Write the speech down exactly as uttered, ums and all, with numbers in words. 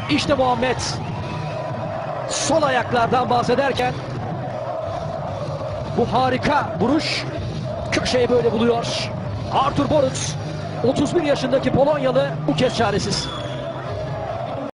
İşte Muhammed sol ayaklardan bahsederken bu harika vuruş köşeyi böyle buluyor. Artur Boruc, otuz bir yaşındaki Polonyalı bu kez çaresiz.